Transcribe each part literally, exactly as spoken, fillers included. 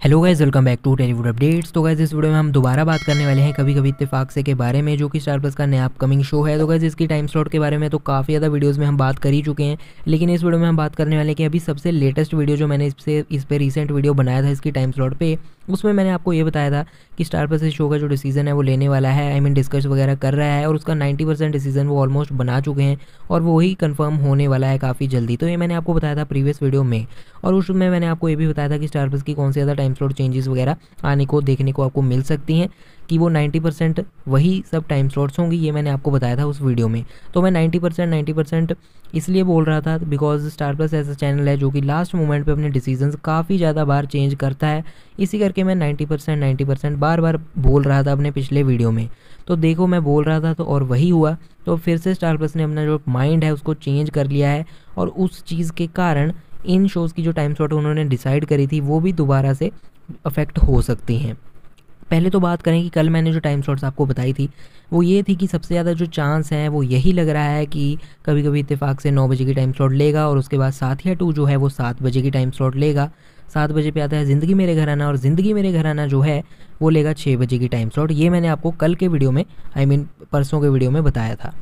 Hello guys, welcome back to Tellywood updates. तो guys इस video में हम दोबारा बात करने वाले हैं कभी कभी इत्तेफाक से के बारे में, जो कि स्टार प्लस का नया अपकमिंग शो है। तो गाइस इसकी टाइम स्लॉट के बारे में तो काफ़ी ज़्यादा वीडियोस में हम बात कर ही चुके हैं, लेकिन इस वीडियो में हम बात करने वाले हैं कि अभी सबसे लेटेस्ट वीडियो जो मैंने इससे इस पर रिसेंट वीडियो बनाया था इसकी टाइम स्लॉट पे, उसमें मैंने आपको ये बताया था कि स्टार प्लस इस शो का जो डिसीजन है वो लेने वाला है, आई मीन डिस्कस वगैरह कर रहा है, और उसका नाइन्टी परसेंट डिसीजन वो ऑलमोस्ट बना चुके हैं और वो ही कंफर्म होने वाला है काफ़ी जल्दी। तो ये मैंने आपको बताया था प्रीवियस वीडियो में, और उसमें मैंने आपको ये भी बताया था कि स्टार प्लस की कौन से ज़्यादा टाइम स्लॉट चेंजेस वगैरह आने को देखने को आपको मिल सकती हैं, कि वो नाइन्टी परसेंट वही सब टाइम स्लॉट्स होंगी, ये मैंने आपको बताया था उस वीडियो में। तो मैं नाइन्टी परसेंट नाइन्टी परसेंट इसलिए बोल रहा था बिकॉज स्टार प्लस ऐसा चैनल है जो कि लास्ट मोमेंट पे अपने डिसीजंस काफ़ी ज़्यादा बार चेंज करता है, इसी करके मैं नाइन्टी परसेंट नाइन्टी परसेंट बार बार बोल रहा था अपने पिछले वीडियो में। तो देखो, मैं बोल रहा था तो और वही हुआ। तो फिर से स्टार प्लस ने अपना जो माइंड है उसको चेंज कर लिया है, और उस चीज़ के कारण इन शोज़ की जो टाइम स्लॉट उन्होंने डिसाइड करी थी वो भी दोबारा से अफेक्ट हो सकती हैं। पहले तो बात करें कि कल मैंने जो टाइम स्लॉट्स आपको बताई थी वो ये थी कि सबसे ज़्यादा जो चांस है वो यही लग रहा है कि कभी कभी इत्तेफाक से नौ बजे की टाइम स्लॉट लेगा, और उसके बाद साथिया टू जो है वो सात बजे की टाइम स्लॉट लेगा। सात बजे पे आता है ज़िंदगी मेरे घराना, और ज़िंदगी मेरे घराना जो है वो लेगा छः बजे की टाइम स्लॉट। ये मैंने आपको कल के वीडियो में, आई मीन परसों के वीडियो में बताया था।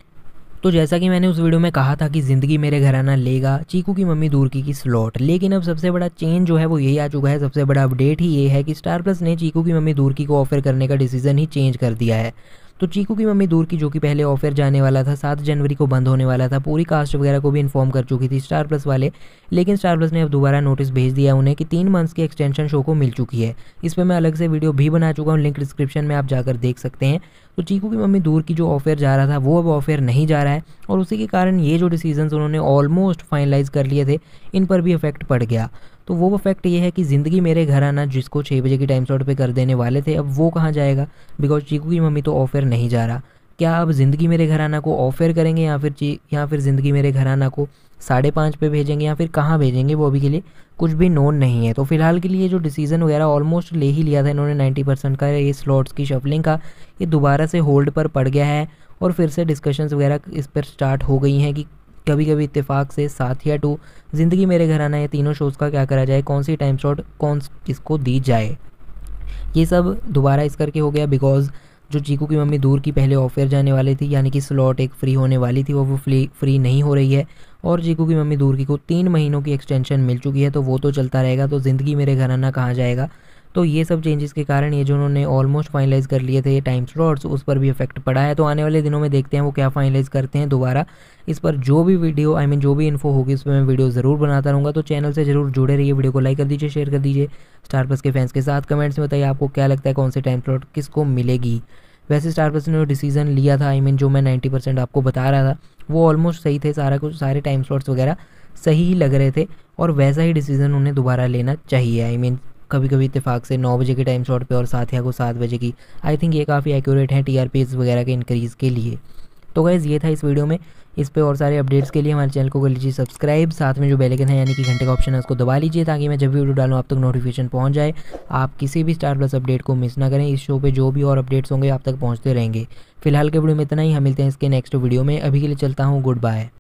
तो जैसा कि मैंने उस वीडियो में कहा था कि ज़िंदगी मेरे घराना लेगा चीकू की मम्मी दूर की की स्लॉट, लेकिन अब सबसे बड़ा चेंज जो है वो यही आ चुका है। सबसे बड़ा अपडेट ही ये है कि स्टार प्लस ने चीकू की मम्मी दूर की को ऑफर करने का डिसीजन ही चेंज कर दिया है। तो चीकू की मम्मी दूर की जो कि पहले ऑफर जाने वाला था, सात जनवरी को बंद होने वाला था, पूरी कास्ट वगैरह को भी इन्फॉर्म कर चुकी थी स्टार प्लस वाले, लेकिन स्टार प्लस ने अब दोबारा नोटिस भेज दिया उन्हें कि तीन मंथ्स की एक्सटेंशन शो को मिल चुकी है। इस पर मैं अलग से वीडियो भी बना चुका हूँ, लिंक डिस्क्रिप्शन में आप जाकर देख सकते हैं। तो चीकू की मम्मी दूर की जो ऑफर जा रहा था वो अब ऑफर नहीं जा रहा है, और उसी के कारण ये जो डिसीजंस उन्होंने ऑलमोस्ट फाइनलाइज कर लिए थे इन पर भी इफेक्ट पड़ गया। तो वो इफेक्ट ये है कि ज़िंदगी मेरे घर आना जिसको छः बजे की टाइम स्लॉट पे कर देने वाले थे, अब वो कहाँ जाएगा, बिकॉज चीकू की मम्मी तो ऑफर नहीं जा रहा। क्या अब ज़िंदगी मेरे घर आना को ऑफर करेंगे, या फिर ची या फिर ज़िंदगी मेरे घर आना को साढ़े पाँच पे भेजेंगे, या फिर कहाँ भेजेंगे, वो अभी के लिए कुछ भी नोन नहीं है। तो फिलहाल के लिए जो डिसीज़न वगैरह ऑलमोस्ट ले ही लिया था इन्होंने नाइन्टी परसेंट का, ये स्लॉट्स की शफलिंग का, ये दोबारा से होल्ड पर पड़ गया है, और फिर से डिस्कशंस वगैरह इस पर स्टार्ट हो गई हैं कि कभी कभी इत्तेफाक से साथिया टू, ज़िंदगी मेरे घर आना, ये तीनों शोज़ का क्या करा जाए, कौन सी टाइम स्लॉट कौन किसको दी जाए। ये सब दोबारा इस करके हो गया बिकॉज जो चीकू की मम्मी दूर की पहले ऑफर जाने वाली थी, यानी कि स्लॉट एक फ्री होने वाली थी, वो वो फ्री फ्री नहीं हो रही है, और चीकू की मम्मी दूर की को तीन महीनों की एक्सटेंशन मिल चुकी है, तो वो तो चलता रहेगा। तो ज़िंदगी मेरे घर आना कहाँ जाएगा। तो ये सब चेंजेस के कारण ये जो उन्होंने ऑलमोस्ट फाइनलाइज़ कर लिए थे ये टाइम स्लॉट्स, उस पर भी इफेक्ट पड़ा है। तो आने वाले दिनों में देखते हैं वो क्या फाइनलाइज़ करते हैं दोबारा। इस पर जो भी वीडियो, आई मीन जो भी इन्फो होगी उस पर मैं वीडियो ज़रूर बनाता रहूँगा। तो चैनल से ज़रूर जुड़े रहिए, वीडियो को लाइक कर दीजिए, शेयर कर दीजिए स्टार प्लस के फैंस के साथ। कमेंट्स में बताइए आपको क्या लगता है कौन सी टाइम स्लॉट किसको मिलेगी। वैसे स्टार प्लस ने जो डिसीजन लिया था, आई मीन जो मैं नाइन्टी परसेंट आपको बता रहा था, वो ऑलमोस्ट सही थे, सारा कुछ सारे टाइम स्लॉट्स वगैरह सही ही लग रहे थे, और वैसा ही डिसीजन उन्हें दोबारा लेना चाहिए। आई मीन कभी कभी इत्तेफाक से नौ बजे के टाइम स्लॉट पे और साथिया को सात बजे की, आई थिंक ये काफ़ी एक्यूरेट है टीआरपीज़ वगैरह के इंक्रीज़ के लिए। तो गाइज़ ये था इस वीडियो में। इस पे और सारे अपडेट्स के लिए हमारे चैनल को कर लीजिए सब्सक्राइब, साथ में जो बेल आइकन है यानी कि घंटे का ऑप्शन है उसको दबा लीजिए, ताकि मैं जब भी वीडियो डालूँ आप तक नोटिफिकेशन पहुंच जाए, आप किसी भी स्टार प्लस अपडेट को मिस ना करें। इस शो पे जो भी और अपडेट्स होंगे आप तक पहुंचते रहेंगे। फिलहाल के वीडियो में इतना ही, हम मिलते हैं इसके नेक्स्ट वीडियो में। अभी के लिए चलता हूँ, गुड बाय।